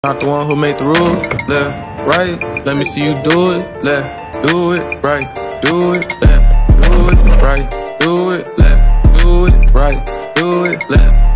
Not the one who made the rules. Left, right, let me see you do it. Left, do it, right, do it, left, do it, right, do it, left, do it, right, do it, left.